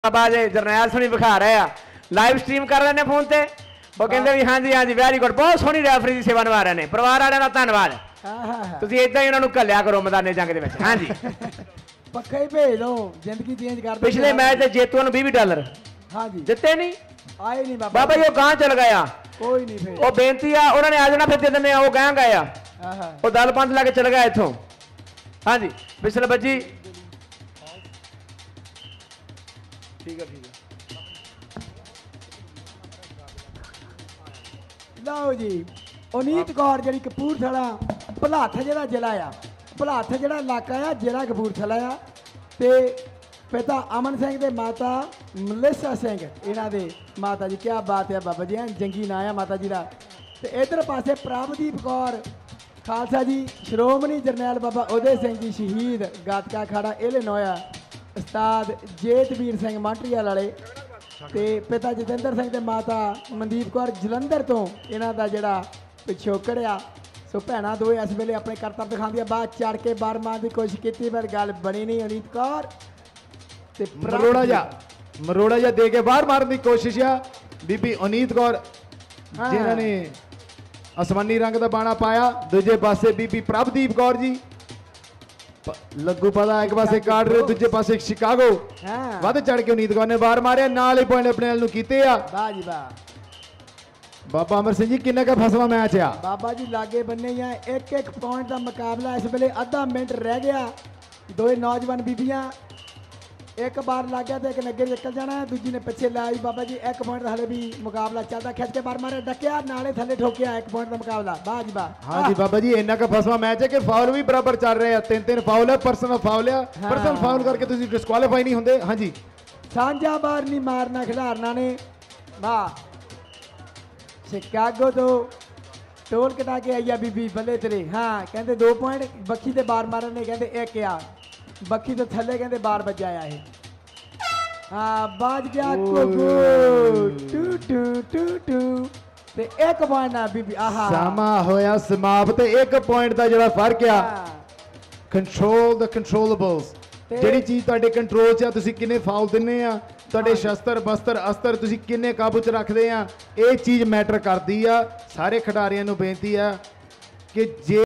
आवाज जरनैल सोनी विखा रहे हैं लाइव स्ट्रीम कर रहे हैं फोन से वो कहते भी हाँ जी वेरी गुड बहुत सोहनी रैफरी की सेवा निभा रहे हैं परिवार वाले का धन्यवाद तुम इदा ही उन्होंने घलिया करो मैदान जंग के हाँ जी पक्का ही भेज दो जिंदगी चेंज कर दो पिछले मैच जेतुओं $20 हाँ जी जिते नहीं आए नहीं बाबा जी वो गांव चल गया कोई नहीं फिर वो बेनती आ उन्होंने आ जाना फिर दे देने वो गांव गया वो दल पंथ लैके चल गया इथों हाँ जी पिछले बजी ठीक है लो जी अनीत कौर जी कपूरथला भलाथ जो जिला आ भलाथ जो इलाका आ जिला कपूरथला आ ते पिता अमन सिंह दे माता मलेसा सिंह इन्हां दे माता जी क्या बात है बाबा जी जंगी ना आ माता जी का ते इधर पासे प्रभदीप कौर खालसा जी श्रोमणी जरनैल बाबा उदय सिंह जी शहीद गातका अखाड़ा इलनोया उस्ताद जेतवीर सिंह मांटरीवाल वाले ते पिता जतिंदर सिंह ते माता मनदीप कौर जलंधर तो इन्हां दा जिहड़ा पिछोकड़ आ सो भैणां दो इस वेले अपने करतब दिखांदियां बात चढ़ के बार मारन की कोशिश की पर गल बनी नहीं अनीत कौर ते मरोड़ा जा दे के बाहर मारन की कोशिश आ बीबी अनीत कौर जिन्होंने आसमानी रंग का बाणा पाया दूजे पासे बीबी प्रभदीप कौर जी लगू पता एक पासे काट रहे दूजे पासे शिकागो वध चढ़ के उनीत कौर ने बार मारे नाल ही पॉइंट अपने वाल कीते आ वाह जी वाह बाबा अमर सिंह जी किन्ने का फसवा मैच आ बाबा जी लागे बन्ने ही एक एक पॉइंट का मुकाबला इस वेले आधा मिनट रह गया दो नौजवान बीबियां एक बार लग गया तो एक ने अगे निकल जाना है दूजी ने पिछे लाई बाबा जी एक पॉइंट हले भी मुकाबला चलता खिंच के बार मारे डकिया नाले थले ठोकिया एक पॉइंट का मुकाबला वाह जी वाह हाँ जी बाबा जी इन्ना का फसवा मैच है कि फाउल भी बराबर चल रहे हैं तीन तीन फाउल है पर्सनल फाउल है पर्सनल फाउल करके तुम डिस्क्वालीफाई नहीं होंगे हाँ जी सांझा बार नहीं मारना खिलाड़ना ने वाह शिकागो तो टोल कटा के आई बीबी बल्ले तेरे हाँ कहते 2 पॉइंट बखी से बार मारन ने कहते एक आ बखी तो थले कहते बार बजाया है हाँ बाज गया टू टू टू टू ते एक पॉइंट ना बीबी आहा समा होया समाप्त एक पॉइंट का जो फर्क आ कंट्रोल द कंट्रोलेबल्स ਜਿਹੜੀ ਚੀਜ਼ ਤੁਹਾਡੇ ਕੰਟਰੋਲ 'ਚ ਆ ਤੁਸੀਂ ਕਿੰਨੇ ਫਾਉਲ ਦਿੰਨੇ ਆ ਤੁਹਾਡੇ ਸ਼ਸਤਰ ਬਸਤਰ ਅਸਤਰ ਤੁਸੀਂ ਕਿੰਨੇ ਕਾਬੂ 'ਚ ਰੱਖਦੇ ਆ ਇਹ ਚੀਜ਼ ਮੈਟਰ ਕਰਦੀ ਆ ਸਾਰੇ ਖਿਡਾਰੀਆਂ ਨੂੰ ਬੇਨਤੀ ਆ ਕਿ ਜੇ